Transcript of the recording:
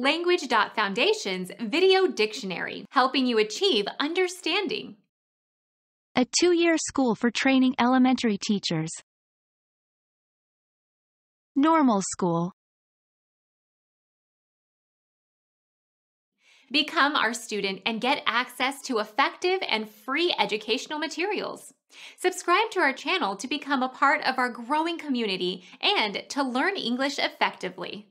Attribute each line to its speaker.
Speaker 1: Language.Foundation's Video Dictionary, helping you achieve understanding.
Speaker 2: A 2-year school for training elementary teachers. Normal school.
Speaker 1: Become our student and get access to effective and free educational materials. Subscribe to our channel to become a part of our growing community and to learn English effectively.